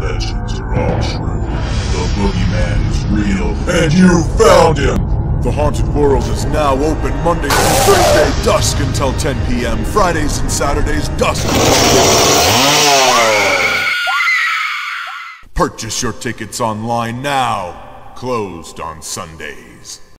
legends are all true. The boogeyman is real, and you found him! The Haunted World is now open Monday through Thursday, dusk until 10 p.m. Fridays and Saturdays, dusk until 10 p.m. Purchase your tickets online now. Closed on Sundays.